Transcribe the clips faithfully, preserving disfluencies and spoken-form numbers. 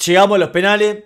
llegamos a los penales.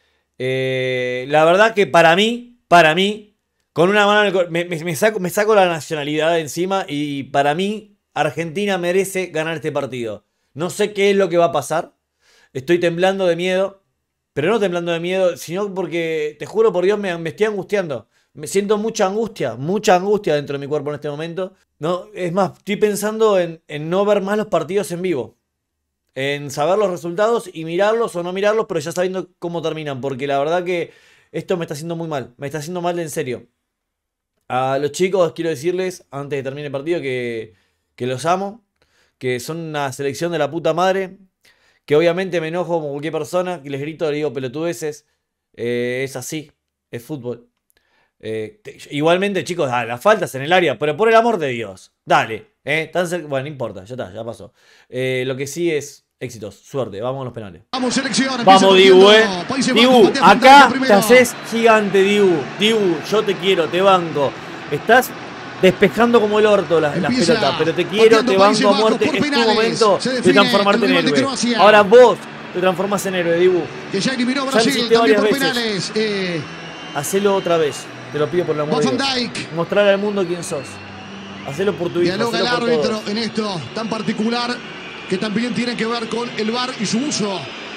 Eh, la verdad que para mí, para mí, con una mano en el, me, me, me, saco, me saco la nacionalidad de encima y para mí Argentina merece ganar este partido. No sé qué es lo que va a pasar. Estoy temblando de miedo. Pero no temblando de miedo, sino porque, te juro por Dios, me, me estoy angustiando. Me siento mucha angustia, mucha angustia dentro de mi cuerpo en este momento. No, es más, estoy pensando en, en no ver más los partidos en vivo. En saber los resultados y mirarlos o no mirarlos, pero ya sabiendo cómo terminan. Porque la verdad que esto me está haciendo muy mal. Me está haciendo mal en serio. A los chicos quiero decirles, antes de terminar el partido, que, que los amo. Que son una selección de la puta madre. Que obviamente me enojo como cualquier persona. Que les grito, les digo pelotudeces. Eh, es así. Es fútbol. Eh, te, igualmente, chicos, ah, las faltas en el área. Pero por el amor de Dios. Dale. Eh, tan cerca, bueno, no importa. Ya está, ya pasó. Eh, lo que sí es éxitos. Suerte. Vamos a los penales. Vamos, selección. Vamos, Dibu, eh. Dibu, acá te haces gigante, Dibu. Dibu, yo te quiero, te banco. Estás despejando como el orto las, las pelotas, pero te quiero, te banco a muerte. Es tu momento de transformarte en héroe. Ahora vos te transformás en héroe, Dibu. Que ya eliminó Brasil, ya lo hiciste varias por veces. Penales. Eh... Hacelo otra vez. Te lo pido por la amor de Dios. Mostrar al mundo quién sos. Hacelo por tu hijo. Dialoga el árbitro en esto tan particular que también tiene que ver con el V A R y su uso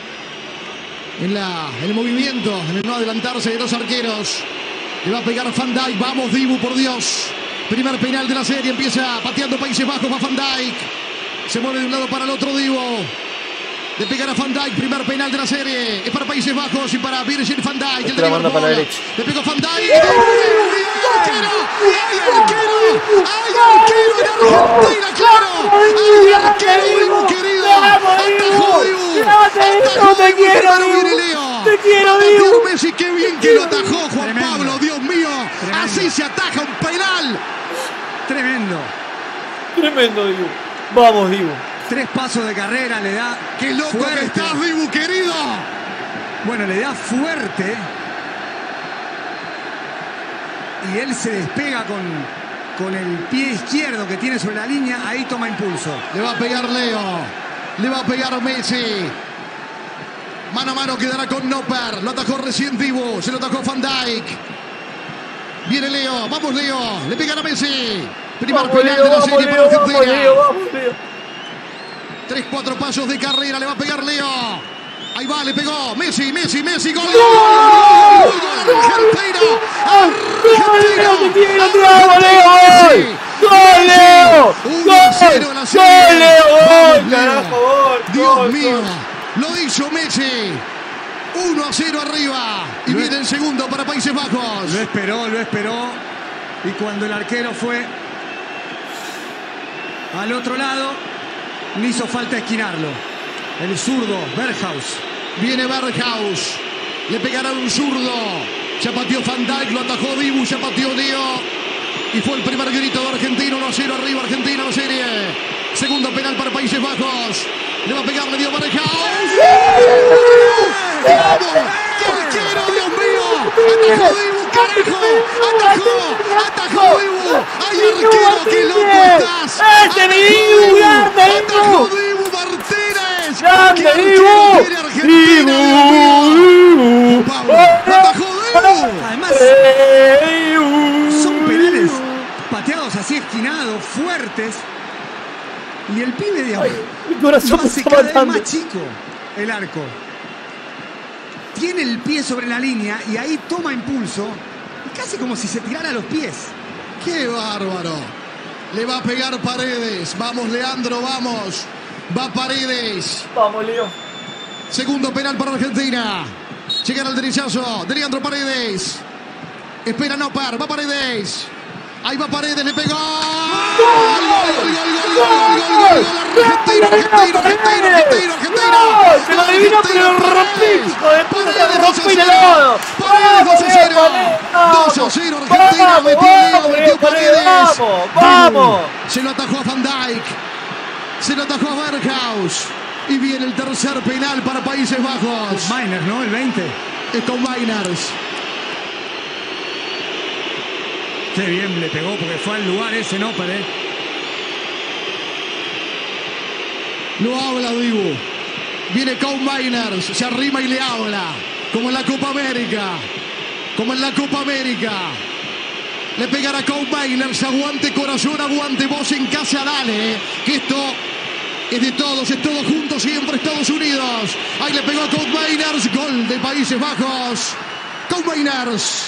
en, la, en el movimiento, en el no adelantarse de los arqueros. Le va a pegar Van Dijk. Vamos, Dibu, por Dios. Primer penal de la serie, empieza pateando Países Bajos, va Van Dijk. Se mueve de un lado para el otro, Dibu. Le pegará Van Dijk, primer penal de la serie. Es para Países Bajos y para Virgil van Dijk. El de manda para la derecha. Le pegó Van Dijk. ¡Hay arquero! ¡Hay arquero! ¡Hay arquero en Argentina, claro! ¡Hay arquero, Dibu, querido! ¡Atajó, Dibu! ¡Atajó, te quiero, viene Leo! ¡Te quiero, Dibu! Messi, qué bien que lo atajó, Juan Pablo, Dios mío. Así se ataja un penal. Tremendo. Tremendo, Dibu. Vamos, Dibu. Tres pasos de carrera le da. ¡Qué loco fuerte. Que estás, Dibu, querido! Bueno, le da fuerte. Y él se despega con, con el pie izquierdo que tiene sobre la línea. Ahí toma impulso. Le va a pegar Leo. Le va a pegar Messi. Mano a mano quedará con Noper. Lo atajó recién Dibu. Se lo atajó Van Dijk. Viene Leo. Vamos, Leo. Le pegan a Messi. Primer vamos, penal Leo, de la vamos, serie Leo, para Argentina. vamos, Leo, vamos, Leo. Tres, cuatro pasos de carrera. Le va a pegar Leo. Ahí va, le pegó. Messi, Messi, Messi. ¡Gol! ¡Gol! ¡Gol! ¡Gol! ¡Argentina! ¡Argentina! ¡Te quiero, te amo, Leo! ¡Gol, Leo! ¡Gol! ¡Gol, Leo! ¡Gol, carajo! ¡Gol! ¡Dios mío! Lo hizo Messi. uno a cero arriba. Y lo viene el segundo para Países Bajos. Lo esperó, lo esperó. Y cuando el arquero fue al otro lado, no hizo falta esquinarlo. El zurdo, Berghaus. Viene Berghaus. Le pegará un zurdo. Ya pateó Van Dijk, lo atajó Dibu, ya pateó Leo. Y fue el primer grito de Argentina. uno a cero arriba, Argentina la serie. Segundo penal para Países Bajos. Le va a pegar, le dio Berghaus. ¡Vamos! ¡Qué arquero, Dios mío! ¡Atajó Dibu, carajo! ¡Atajó! ¡Atajó Dibu! ¡Ay, arquero, qué loco estás! ¡Este mi Dibu, grande, ¡Atajó Dibu Martínez! ¡Grande, Dibu! ¡Dibu! ¡Pablo! ¡Atajó Dibu! Además, son penales pateados así esquinados, fuertes. Y el pibe de ahora mi corazón hace está cada vez matando. más chico el arco. Tiene el pie sobre la línea y ahí toma impulso. Y casi como si se tirara a los pies. ¡Qué bárbaro! Le va a pegar Paredes. Vamos, Leandro, vamos. Va Paredes. Vamos, Leo. Segundo penal para Argentina. Llegará el derechazo de Leandro Paredes. Espera Noper. Va Paredes. Ahí va Paredes, le pegó. ¡Gol! ¡Gol, gol, gol, gol, gol, gol! ¡Argentina, Argentina, Argentina, Argentina, Argentina! ¡Se lo adivino, pero lo rompí, hijo de puta! ¡Se lo rompí de lado! ¡Paredes, dos a cero! dos a cero, Argentina, metió Leo, metió Paredes. ¡Vamos, vamos! Se lo atajó a Van Dijk. Se lo atajó a Berghaus. Y viene el tercer penal para Países Bajos. Miner, ¿no? El veinte. Es con Miners. Qué bien le pegó porque fue al lugar ese, ¿no? Para él. Lo habla Dibu. Viene Kobe Miners, se arrima y le habla. Como en la Copa América. Como en la Copa América. Le pegará Kobe Miners. Aguante corazón, aguante voz en casa, dale. Que esto es de todos, es todos juntos siempre, Estados Unidos. Ahí le pegó a Kobe Miners. Gol de Países Bajos. Kobe Miners.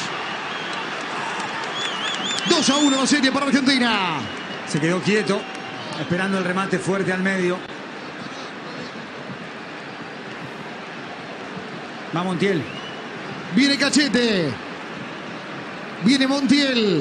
dos a uno la serie para Argentina. Se quedó quieto, esperando el remate fuerte al medio. Va Montiel. Viene Cachete. Viene Montiel.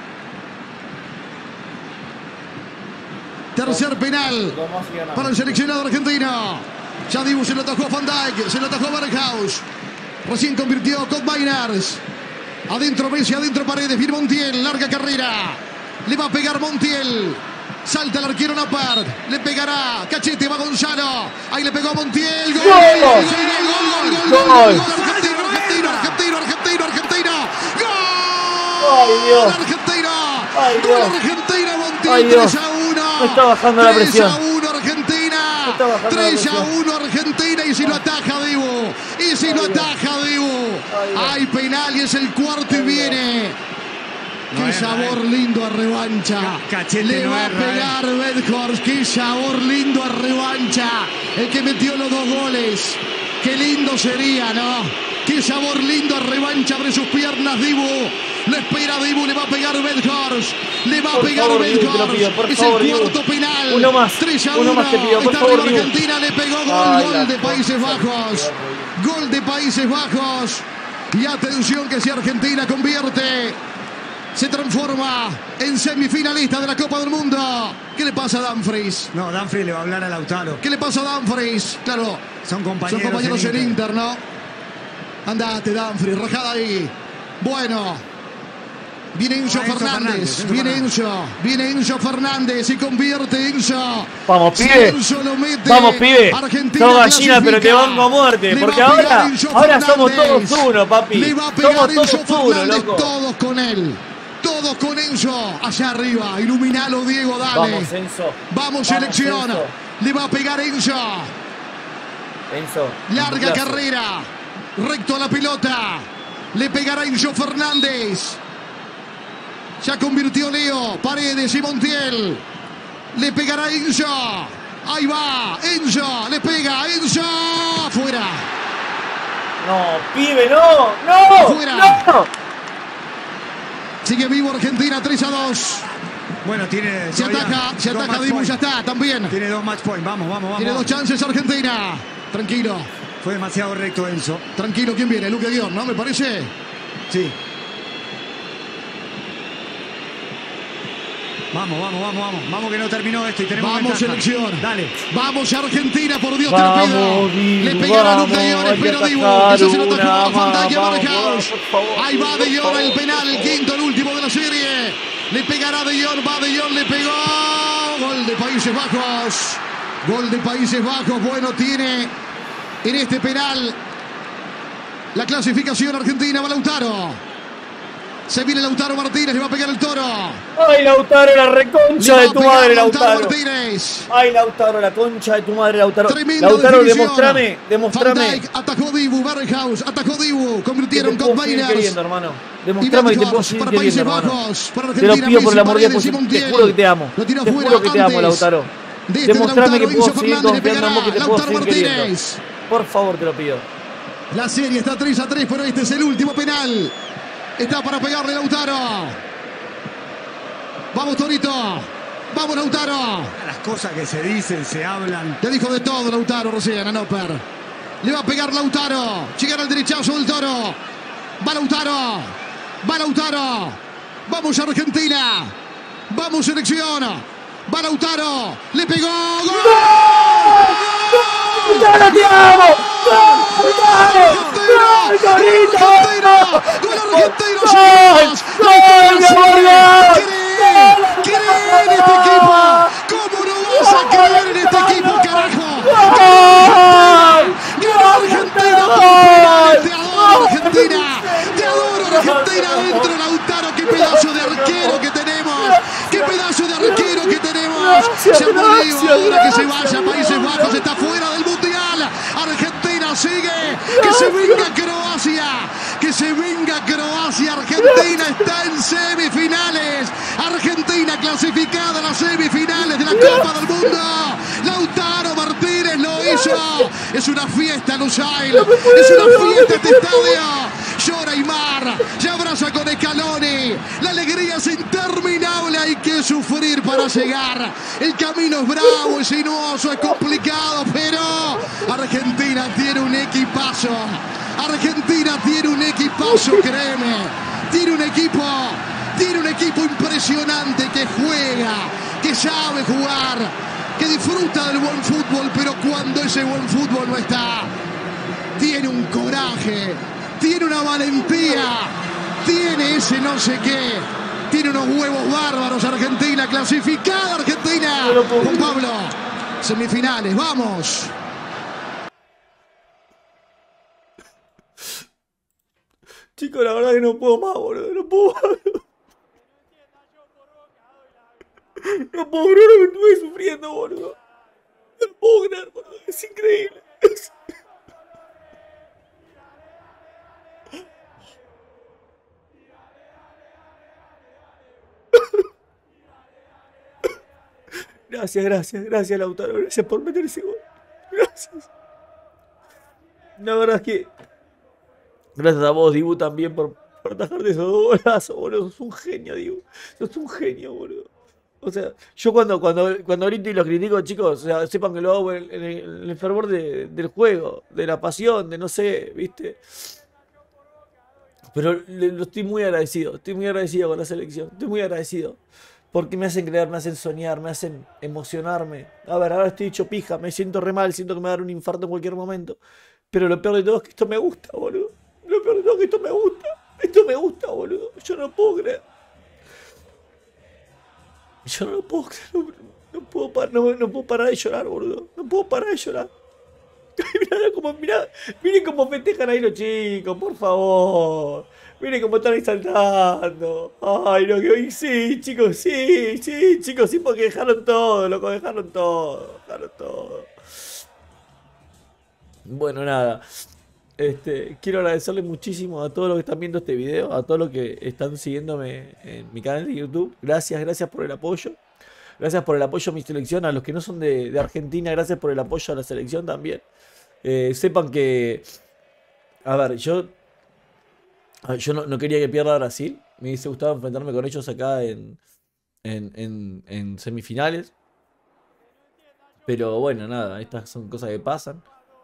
Tercer penal para el seleccionado argentino. Ya Dibu se lo atajó a Van Dijk, se lo atajó a Berghaus. Recién convirtió Kobe Miners. Adentro Messi, adentro Paredes. Viene Montiel, larga carrera. Le va a pegar Montiel. Salta el arquero Napard. Le pegará Cachete, va Gonzalo. Ahí le pegó a Montiel. Gol, gol, gol, gol, gol, gol, gol, gol. Argentino, argentino, argentino, argentino, argentino. Gol. Ay, Dios. Argentina. Ay, Gol Dios. Argentina, Ay, Montiel. Dios. tres a uno. Me está bajando la presión. tres a uno Argentina. Me está bajando la tres a presión. uno Argentina. Y si lo ataja Dibu. Y si lo ataja Dibu. Hay penal y es el cuarto y viene. No Qué erra, sabor eh. lindo a revancha. Cachete Le no va a erra, pegar Weghorst. Qué sabor lindo a revancha. El que metió los dos goles. Qué lindo sería, ¿no? Qué sabor lindo a revancha. Abre sus piernas Dibu. Le espera Dibu. Le va a pegar Weghorst. Le va a Por pegar favor, Dibu, te lo Weghorst. pido, por Es favor, el Dibu. cuarto penal. Uno más. tres a Uno uno. más te pido, por Está favor, arriba Dibu. Argentina. Le pegó gol. Ay, Gol la de Países concha de Bajos. tu Gol de Países Bajos. Y atención que si Argentina convierte, se transforma en semifinalista de la Copa del Mundo. ¿Qué le pasa a Dumfries? No, Danfrey le va a hablar a Lautaro. ¿Qué le pasa a Dumfries? Claro, Son compañeros, son compañeros en en Inter, ¿no? Andate, Dumfries, rajada ahí. Bueno, viene Enzo Ah, Enzo Fernández, Fernández, Enzo viene Fernández. Enzo, viene Enzo Fernández y convierte Enzo. Vamos, Si pibe. Enzo lo mete, Vamos, pibe. Argentina Sos gallina, pero te clasifica. banco a muerte. Le Porque va a pegar ahora, Enzo ahora somos Fernández. todos uno, papi. Le va a pegar Somos Enzo todos uno, Fernández, loco. todos con él. Todos con Enzo. Allá arriba, iluminalo, Diego, dale. Vamos, Enzo. Vamos, selección. Enzo. Le va a pegar Enzo. Enzo. Larga un placer. carrera. Recto a la pelota. Le pegará Enzo Fernández. Ya convirtió Leo. Paredes y Montiel. Le pegará Enzo. Ahí va. Enzo. Le pega. Enzo. Fuera. No, pibe, no. No. Fuera. No. Sigue vivo Argentina. tres a dos. Bueno, tiene. Se todavía ataca. Se dos ataca match Dibu. point. Ya está. También. Tiene dos match points. Vamos, vamos, vamos. Tiene dos chances Argentina. Tranquilo. Fue demasiado recto Enzo. Tranquilo. ¿Quién viene? Luque Guión, ¿no? Me parece. Sí. Vamos, vamos, vamos, vamos. Vamos que no terminó esto y tenemos Vamos, ventaja. selección. Dale. Vamos, Argentina, por Dios Vamos, te lo pido. Dibu, Le pegará vamos, Luke de Jong, hay que espero Dibu. atajar Ese se lo atajó a una Van Dijk y a más, Berghaus. vamos, por favor, Ahí va por De Jong, favor, el penal, por el favor. quinto, el último de la serie. Le pegará De Jong, va De Jong, le pegó. Gol de Países Bajos. Gol de Países Bajos. Bueno, tiene en este penal la clasificación argentina. Va Lautaro. Se viene Lautaro Martínez, le va a pegar el Toro. Ay, Lautaro, la Le reconcha va de a tu pegar madre, Lautaro Lautaro. Martínez. Ay, Lautaro, la concha de tu madre, Lautaro. Tremenda Lautaro, definición. demostrame, demostrame. Van Dijk atajó Dibu, Berghaus atacó Dibu, Que convirtieron te con puedo seguir Miners. queriendo, hermano. Y Demostrame que te puedo Berghaus seguir para queriendo, Países hermano. Bajos, para Te Argentina, lo pido por el Messi, amor de Dios, Paredes y porque te Montiel. juro que te amo. Lo tira Te fuera juro que te amo, antes. Lautaro. De este Demostrame que Lautaro, puedo Enzo seguir Fernández le confiando en vos, que te pegará. puedo Lautaro seguir queriendo. Martínez. Por favor, te lo pido. La serie está tres a tres, pero este es el último penal. Está para pegarle Lautaro. Vamos, Torito. Vamos, Lautaro. Las cosas que se dicen, se hablan. Ya dijo de todo Lautaro recién a Noper. Le va a pegar Lautaro. Llegar al derechazo del Toro. Va Lautaro. Va Lautaro. Vamos Argentina. Vamos selección. Va Lautaro. Le pegó. ¡Gol! ¡Lautaro, te amo! ¡Gol, gol, Torito! ¡Gol argentino! ¡Gol! ¡Gol, mi amor, gol! ¡Cree! ¡Cree en este equipo! ¿Cómo no vas a creer en este equipo, carajo? ¡Gol! ¡Gol Argentina! ¡Gol! ¡Te adoro, Argentina! ¡Te adoro, Argentina! Dentro Lautaro, qué pedazo de arquero que tenemos. ¡Qué pedazo de arquero que tenemos! Se ha perdido ahora que se vaya a Países Bajos, está fuera del Mundial. sigue. Que se venga Croacia. Que se venga Croacia. Argentina está en semifinales. Argentina clasificada a las semifinales de la Copa del Mundo. Lautaro Martínez lo hizo. Es una fiesta, Lusail. Es una fiesta este estadio. Llora Aymar. Ya abraza con Scaloni. La alegría es interminable. Hay que sufrir para llegar. El camino es bravo, es sinuoso, es complicado, pero Argentina tiene un equipazo. Argentina tiene un equipazo, créeme. Tiene un equipo, tiene un equipo impresionante que juega, que sabe jugar, que disfruta del buen fútbol, pero cuando ese buen fútbol no está, tiene un coraje, tiene una valentía, tiene ese no sé qué. Tiene unos huevos bárbaros. Argentina clasificada. Argentina. Juan Pablo. Semifinales. Vamos. Chicos, la verdad que no puedo más, boludo. No puedo más. No puedo creer lo que estuve sufriendo, boludo. No lo puedo creer, boludo. Es increíble. Gracias, gracias, gracias, Lautaro. Gracias por meter ese gol. Gracias. La verdad es que... Gracias a vos, Dibu, también por, por atajarte esos dos golazos, boludo. Sos un genio, Dibu. Sos un genio, boludo. O sea, yo cuando, cuando, cuando grito y los critico, chicos, o sea, sepan que lo hago en, en, el, en el fervor de, del juego, de la pasión, de no sé, ¿viste? Pero le, lo estoy muy agradecido. Estoy muy agradecido con la selección. Estoy muy agradecido. Porque me hacen creer, me hacen soñar, me hacen emocionarme. A ver, ahora estoy hecho pija, me siento re mal, siento que me va a dar un infarto en cualquier momento. Pero lo peor de todo es que esto me gusta, boludo. Lo peor de todo es que esto me gusta. Esto me gusta, boludo. Yo no puedo creer. Yo no lo puedo creer. No, no, puedo, par no, no puedo parar de llorar, boludo. No puedo parar de llorar. Mirá cómo, mirá, miren cómo festejan ahí los chicos, por favor. Miren cómo están ahí saltando. Ay, no, que hoy sí, chicos, sí, sí, chicos, sí, porque dejaron todo, loco, dejaron todo, dejaron todo. Bueno, nada. Este, quiero agradecerles muchísimo a todos los que están viendo este video, a todos los que están siguiéndome en mi canal de YouTube. Gracias, gracias por el apoyo. Gracias por el apoyo a mi selección. A los que no son de, de Argentina, gracias por el apoyo a la selección también. Eh, sepan que... A ver, yo... Yo no, no quería que pierda Brasil. Me hubiese gustado enfrentarme con ellos acá en, en, en, en semifinales. Pero bueno, nada, estas son cosas que pasan.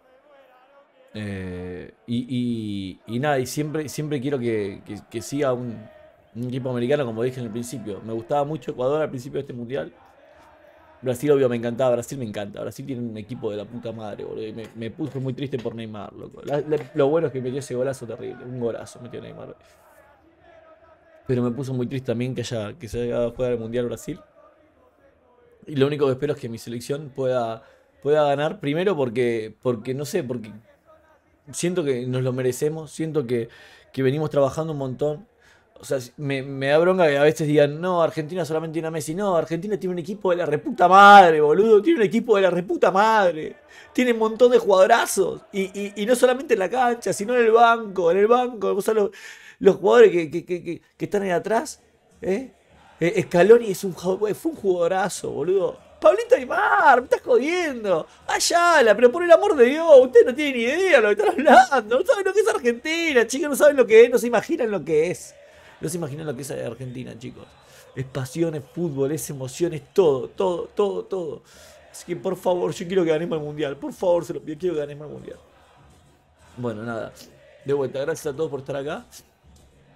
Eh, y, y, y nada, y siempre, siempre quiero que, que, que siga un, un equipo americano, como dije en el principio. Me gustaba mucho Ecuador al principio de este mundial. Brasil, obvio, me encantaba. Brasil me encanta. Brasil tiene un equipo de la puta madre, boludo. Y me, me puso muy triste por Neymar, loco. La, la, lo bueno es que metió ese golazo terrible. Un golazo metió Neymar. Pero me puso muy triste también que, haya, que se haya jugado el mundial Brasil. Y lo único que espero es que mi selección pueda, pueda ganar. Primero porque, porque, no sé, porque siento que nos lo merecemos. Siento que, que venimos trabajando un montón. O sea, me, me da bronca que a veces digan, no, Argentina solamente tiene a Messi. No, Argentina tiene un equipo de la reputa madre, boludo. Tiene un equipo de la reputa madre. Tiene un montón de jugadorazos. Y, y, y no solamente en la cancha, sino en el banco. En el banco. O sea, los, los jugadores que, que, que, que, que están ahí atrás. ¿eh? Eh, Scaloni es un, fue un jugadorazo, boludo. Pablito Aymar, me estás jodiendo. Ayala, pero por el amor de Dios, ustedes no tienen ni idea de lo que están hablando. No saben lo que es Argentina, chicos. No saben lo que es, no se imaginan lo que es. No se imaginan lo que es Argentina, chicos. Es pasión, es fútbol, es emoción, es todo, todo, todo, todo. Así que por favor, yo quiero que ganemos el mundial. Por favor, se lo pido, quiero que ganemos el mundial. Bueno, nada. De vuelta, gracias a todos por estar acá.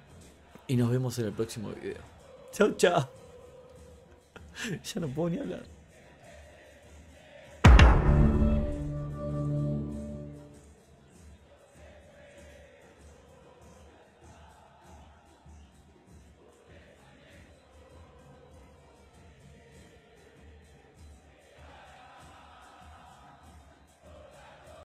Y nos vemos en el próximo video. Chao, chao. Ya no puedo ni hablar.